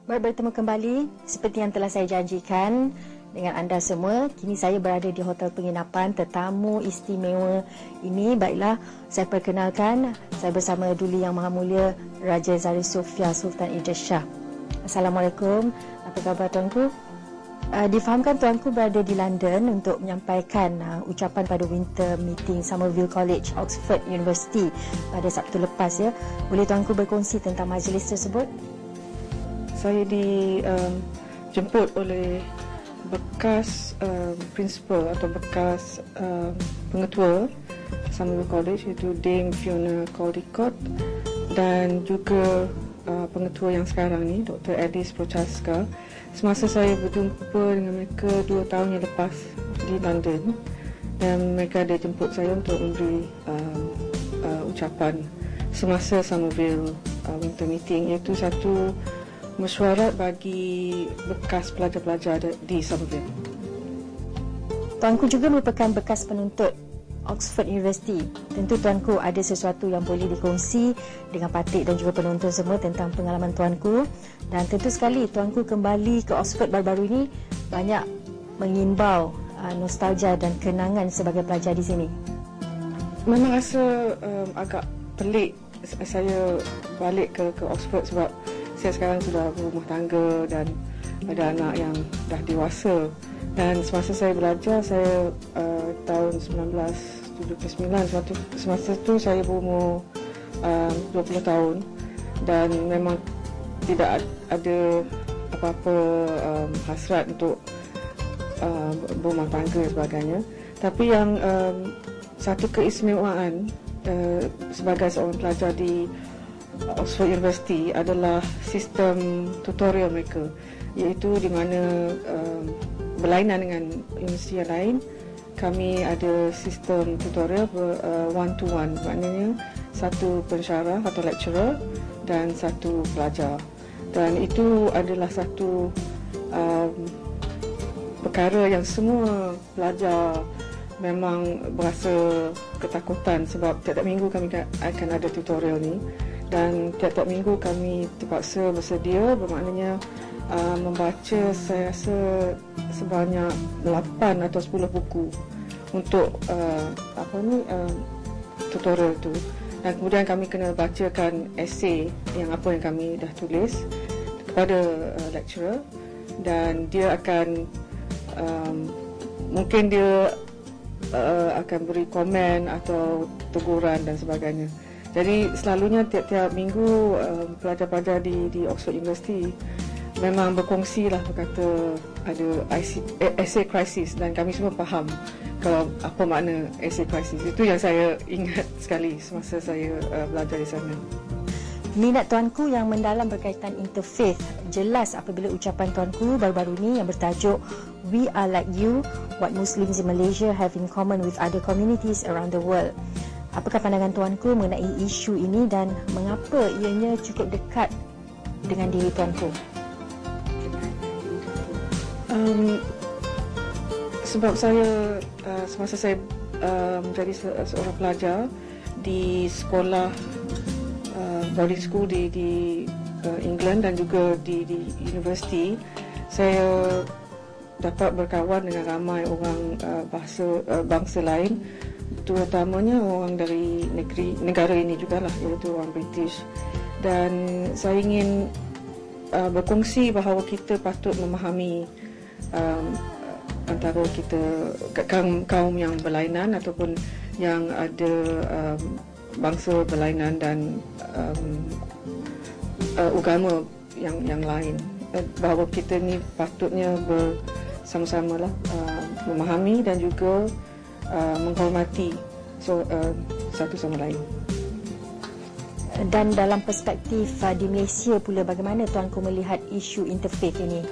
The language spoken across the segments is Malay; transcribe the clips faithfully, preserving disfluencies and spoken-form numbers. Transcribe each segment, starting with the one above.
Baik, bertemu kembali seperti yang telah saya janjikan dengan anda semua. Kini saya berada di hotel penginapan tetamu istimewa ini. Baiklah, saya perkenalkan, saya bersama Duli Yang Maha Mulia Raja Zari Sofia Sultan Idris Shah. Assalamualaikum, apa khabar tuanku? Uh, difahamkan tuanku berada di London untuk menyampaikan uh, ucapan pada winter meeting Somerville College, Oxford University pada Sabtu lepas ya. Boleh tuanku berkongsi tentang majlis tersebut? Saya dijemput um, oleh bekas um, principal atau bekas um, pengetua Somerville College, iaitu Dame Fiona Caldicott, dan juga uh, pengetua yang sekarang ni, Doktor Alice Prochaska. Semasa saya berjumpa dengan mereka dua tahun yang lepas di London, dan mereka ada jemput saya untuk memberi uh, uh, ucapan semasa Somerville uh, winter meeting, iaitu satu mesyuarat bagi bekas pelajar-pelajar di Somerville. Tuanku juga merupakan bekas penuntut Oxford University. Tentu tuanku ada sesuatu yang boleh dikongsi dengan Patik dan juga penonton semua tentang pengalaman tuanku. Dan tentu sekali tuanku kembali ke Oxford baru-baru ini banyak mengimbau uh, nostalgia dan kenangan sebagai pelajar di sini. Memang rasa um, agak pelik saya balik ke, ke Oxford sebab saya sekarang sudah berumah tangga dan ada anak yang dah dewasa. Dan semasa saya belajar, saya uh, tahun sembilan belas tujuh puluh sembilan, semasa, semasa tu saya berumur uh, dua puluh tahun, dan memang tidak ada apa-apa um, hasrat untuk uh, berumah tangga dan sebagainya. Tapi yang um, satu keistimewaan uh, sebagai seorang pelajar di Oxford University adalah sistem tutorial mereka, iaitu di mana um, berlainan dengan universiti yang lain, kami ada sistem tutorial ber, uh, one to one, maknanya satu pensyarah atau lecturer dan satu pelajar. Dan itu adalah satu um, perkara yang semua pelajar memang berasa ketakutan, sebab tiap-tiap minggu kami akan ada tutorial ni, dan tiap-tiap minggu kami terpaksa bersedia, bermaknanya uh, membaca saya rasa sebanyak lapan atau sepuluh buku untuk uh, apa ni uh, tutorial tu. Dan kemudian kami kena bacakan esei yang apa yang kami dah tulis kepada uh, lecturer, dan dia akan um, mungkin dia uh, akan beri komen atau teguran dan sebagainya. Jadi selalunya tiap-tiap minggu um, pelajar-pelajar di, di Oxford University memang berkongsi lah, berkata ada essay crisis, dan kami semua faham kalau apa makna essay crisis. Itu yang saya ingat sekali semasa saya uh, belajar di sana. Minat tuanku yang mendalam berkaitan interfaith jelas apabila ucapan tuanku baru-baru ini yang bertajuk We Are Like You, What Muslims in Malaysia Have in Common with Other Communities Around the World. Apakah pandangan tuanku mengenai isu ini dan mengapa ianya cukup dekat dengan diri tuanku? Um, sebab saya uh, semasa saya uh, menjadi se seorang pelajar di sekolah uh, boarding school di, di uh, England dan juga di, di universiti, saya dapat berkawan dengan ramai orang uh, bahasa uh, bangsa lain, terutamanya orang dari negeri negara ini jugalah, iaitu orang British. Dan saya ingin uh, berkongsi bahawa kita patut memahami um, antara kita kaum, kaum yang berlainan ataupun yang ada um, bangsa berlainan dan um, uh, agama yang yang lain, uh, bahawa kita ni patutnya bersama-sama lah uh, memahami dan juga uh, menghormati so uh, satu sama lain. Dan dalam perspektif uh, di Malaysia pula, bagaimana tuanku melihat isu interfaith ini?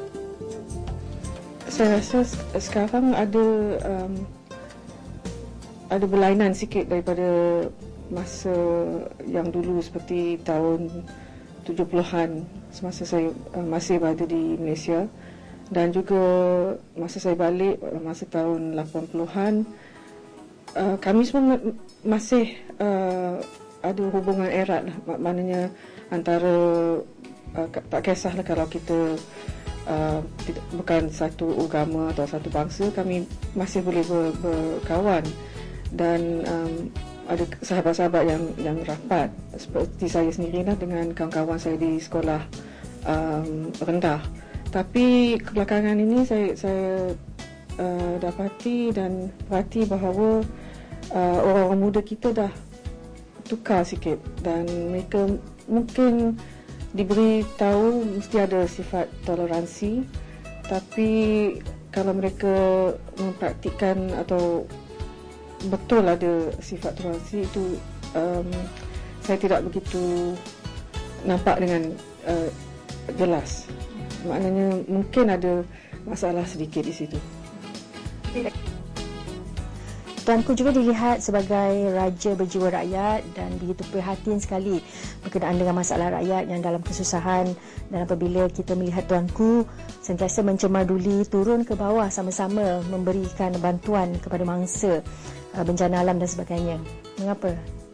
Saya rasa sekarang ada um, ada berlainan sikit daripada masa yang dulu, seperti tahun tujuh puluhan semasa saya uh, masih berada di Malaysia, dan juga masa saya balik masa tahun lapan puluhan. Uh, kami semua masih uh, ada hubungan erat lah, maknanya antara uh, tak kisahlah kalau kita uh, tidak, bukan satu agama atau satu bangsa, kami masih boleh ber, berkawan dan um, ada sahabat-sahabat yang yang rapat seperti saya sendiri lah dengan kawan-kawan saya di sekolah um, rendah. Tapi kebelakangan ini saya saya uh, dapati dan perhati bahawa uh, orang-orang muda kita dah tukar sikit dan mereka mungkin diberi tahu mesti ada sifat toleransi, tapi kalau mereka mempraktikkan atau betul ada sifat toleransi itu, um, saya tidak begitu nampak dengan uh, jelas. Maknanya mungkin ada masalah sedikit di situ. Tuanku juga dilihat sebagai raja berjiwa rakyat dan begitu prihatin sekali berkenaan dengan masalah rakyat yang dalam kesusahan, dan apabila kita melihat tuanku sentiasa mencemarduli, turun ke bawah sama-sama memberikan bantuan kepada mangsa uh, bencana alam dan sebagainya. Mengapa?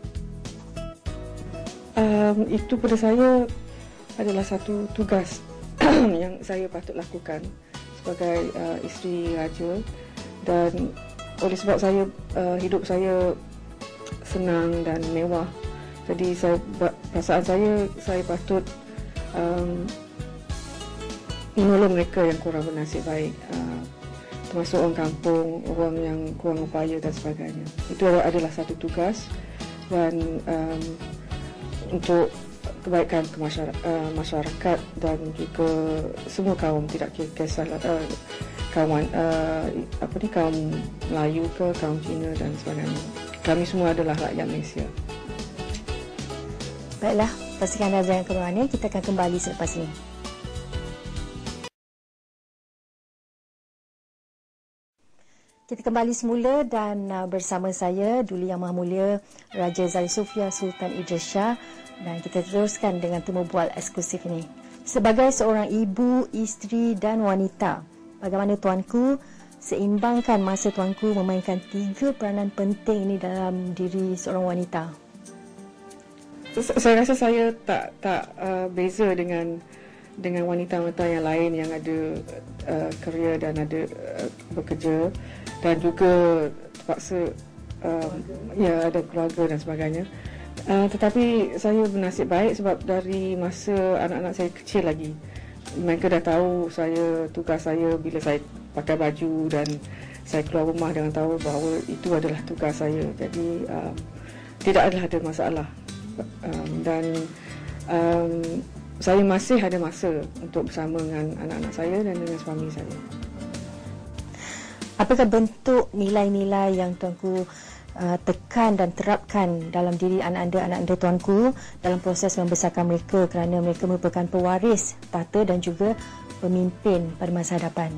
Um, itu pada saya adalah satu tugas yang saya patut lakukan sebagai uh, isteri raja, dan oleh sebab saya uh, hidup saya senang dan mewah, jadi saya perasaan saya saya patut um, menolong mereka yang kurang bernasib baik, uh, termasuk orang kampung, orang yang kurang upaya dan sebagainya. Itu adalah satu tugas dan um, untuk kebaikan ke masyarakat, uh, masyarakat dan juga semua kaum, tidak kisah uh, kaum uh, apa ni kaum Melayu ke kaum Cina dan sebagainya. Kami semua adalah rakyat Malaysia. Baiklah, pastikan anda jangan ke mana, kita akan kembali selepas ini. Kita kembali semula dan uh, bersama saya Duli Yang Maha Mulia Raja Zahid Sofia Sultan Idris Shah, dan kita teruskan dengan temu bual eksklusif ini. Sebagai seorang ibu, isteri dan wanita, bagaimana tuanku seimbangkan masa tuanku memainkan tiga peranan penting ini dalam diri seorang wanita? Saya rasa saya tak tak uh, beza dengan dengan wanita-wanita yang lain yang ada uh, kerja dan ada uh, bekerja dan juga terpaksa uh, ya ada keluarga dan sebagainya. Uh, tetapi saya bernasib baik sebab dari masa anak-anak saya kecil lagi, mereka dah tahu saya, tugas saya bila saya pakai baju dan saya keluar rumah dengan tahu bahawa itu adalah tugas saya. Jadi um, tidak adalah ada masalah, um, dan um, saya masih ada masa untuk bersama dengan anak-anak saya dan dengan suami saya. Apakah bentuk nilai-nilai yang tuanku uh, tekan dan terapkan dalam diri anak anda, anak anda tuanku dalam proses membesarkan mereka, kerana mereka merupakan pewaris tahta dan juga pemimpin pada masa hadapan?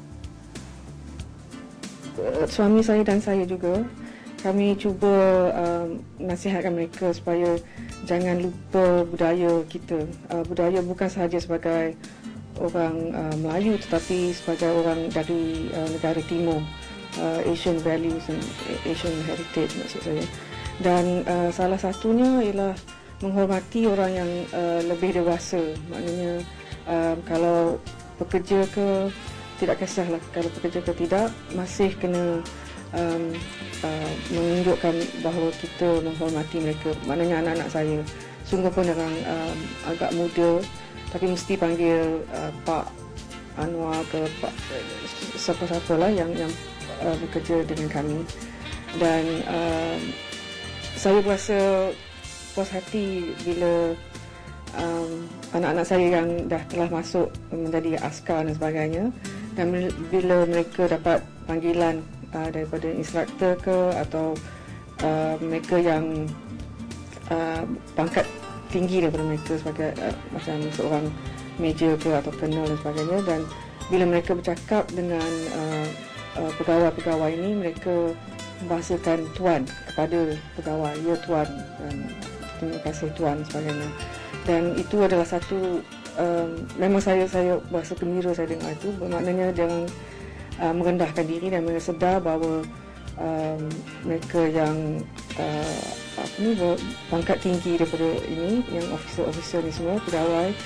Suami saya dan saya juga, kami cuba um, nasihatkan mereka supaya jangan lupa budaya kita. Uh, budaya bukan sahaja sebagai orang uh, Melayu, tetapi sebagai orang dari uh, negara timur, uh, Asian values and Asian heritage maksud saya. Dan uh, salah satunya ialah menghormati orang yang uh, lebih dewasa. Maknanya uh, kalau bekerja ke, tidak kisahlah kalau bekerja ke tidak, masih kena um, uh, menunjukkan bahawa kita menghormati mereka. Maknanya anak-anak saya sungguh pun orang um, agak muda, tapi mesti panggil uh, Pak Anwar ke Pak siapa-siapa lah yang, yang uh, bekerja dengan kami. Dan uh, saya berasa puas hati bila um, anak-anak saya yang dah telah masuk menjadi askar dan sebagainya, dan bila mereka dapat panggilan uh, daripada instruktor ke atau uh, mereka yang uh, pangkat tinggi daripada mereka sebagai uh, macam seorang major ke atau colonel dan sebagainya, dan bila mereka bercakap dengan uh, uh, pegawai-pegawai ini, mereka membahasakan tuan kepada pegawai, ya tuan, dan terima kasih tuan dan sebagainya. Dan itu adalah satu um, memang saya saya berasa gembira saya dengar itu. Bermaknanya jangan uh, merendahkan diri dan mereka sedar bahawa um, mereka yang uh, apa ni pangkat tinggi daripada ini, yang officer-officer ni semua, pegawai,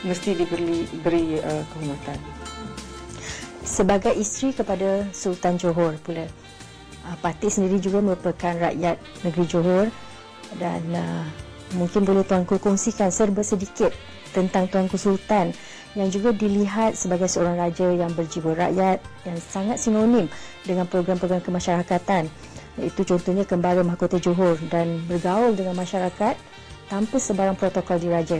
mesti diberi beri uh, kehormatan. Sebagai isteri kepada Sultan Johor pula, uh, Patik sendiri juga merupakan rakyat negeri Johor, dan uh, mungkin boleh Tuanku kongsikan serba sedikit tentang Tuanku Sultan yang juga dilihat sebagai seorang raja yang berjiwa rakyat, yang sangat sinonim dengan program-program kemasyarakatan, iaitu contohnya Kembara Mahkota Johor, dan bergaul dengan masyarakat tanpa sebarang protokol diraja.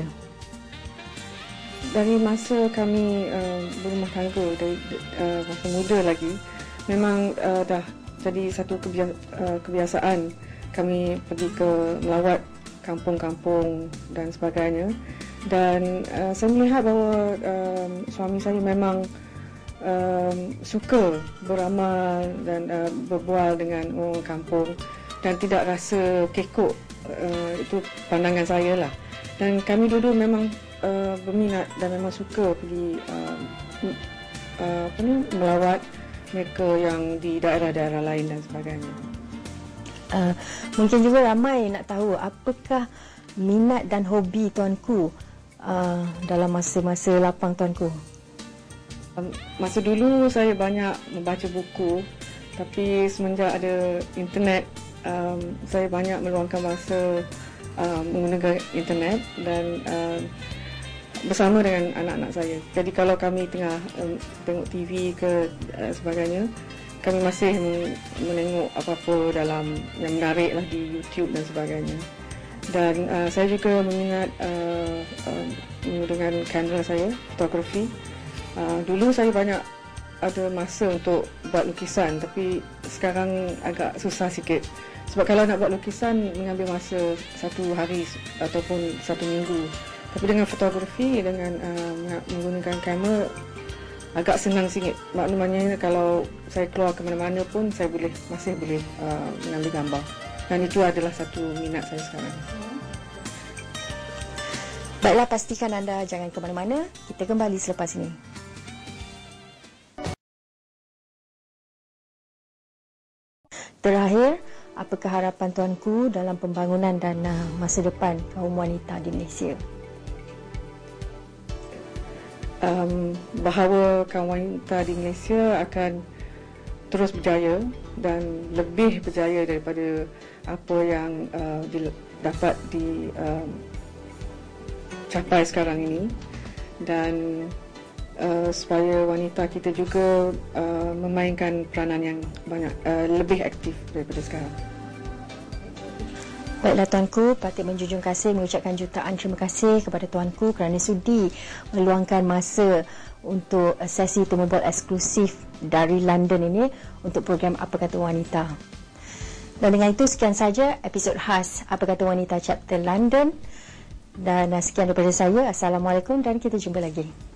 Dari masa kami uh, berumah tangga, dari uh, masa muda lagi, memang uh, dah jadi satu kebiasa, uh, kebiasaan kami pergi ke melawat kampung-kampung dan sebagainya. Dan uh, saya melihat bahawa um, suami saya memang um, suka beramal dan uh, berbual dengan orang kampung dan tidak rasa kekok. Uh, itu pandangan saya lah. Dan kami dulu memang uh, berminat dan memang suka pergi uh, uh, apa ni, melawat mereka yang di daerah-daerah lain dan sebagainya. Uh, mungkin juga ramai nak tahu apakah minat dan hobi Tuanku Uh, dalam masa-masa lapang Tuanku. Um, masa dulu saya banyak membaca buku, tapi semenjak ada internet, um, saya banyak meluangkan masa um, menggunakan internet dan um, bersama dengan anak-anak saya. Jadi kalau kami tengah um, tengok T V ke uh, sebagainya, kami masih menengok apa-apa dalam yang menarik lah di YouTube dan sebagainya. Dan uh, saya juga meminat uh, uh, dengan kamera saya, fotografi. Uh, dulu saya banyak ada masa untuk buat lukisan, tapi sekarang agak susah sikit. Sebab kalau nak buat lukisan mengambil masa satu hari ataupun satu minggu. Tapi dengan fotografi, dengan uh, menggunakan kamera, agak senang sikit. Maknanya kalau saya keluar ke mana-mana pun saya boleh masih boleh uh, mengambil gambar. Dan itu adalah satu minat saya sekarang. Baiklah, pastikan anda jangan ke mana-mana. Kita kembali selepas ini. Terakhir, apakah harapan Tuanku dalam pembangunan dan uh, masa depan kaum wanita di Malaysia? Um, bahawa kaum wanita di Malaysia akan terus berjaya dan lebih berjaya daripada apa yang uh, dapat dicapai um, sekarang ini, dan uh, supaya wanita kita juga uh, memainkan peranan yang banyak, uh, lebih aktif daripada sekarang. Baiklah Tuanku, Patik menjunjung kasih mengucapkan jutaan terima kasih kepada Tuanku kerana sudi meluangkan masa untuk sesi temu bual eksklusif dari London ini untuk program Apa Kata Wanita. Dan dengan itu sekian saja episod khas Apa Kata Wanita Chapter London, dan sekian daripada saya. Assalamualaikum dan kita jumpa lagi.